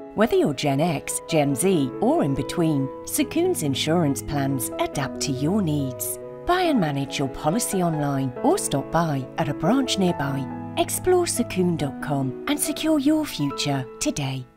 Whether you're Gen X, Gen Z, or in between, Sukoon's insurance plans adapt to your needs. Buy and manage your policy online or stop by at a branch nearby. Explore Sukoon.com and secure your future today.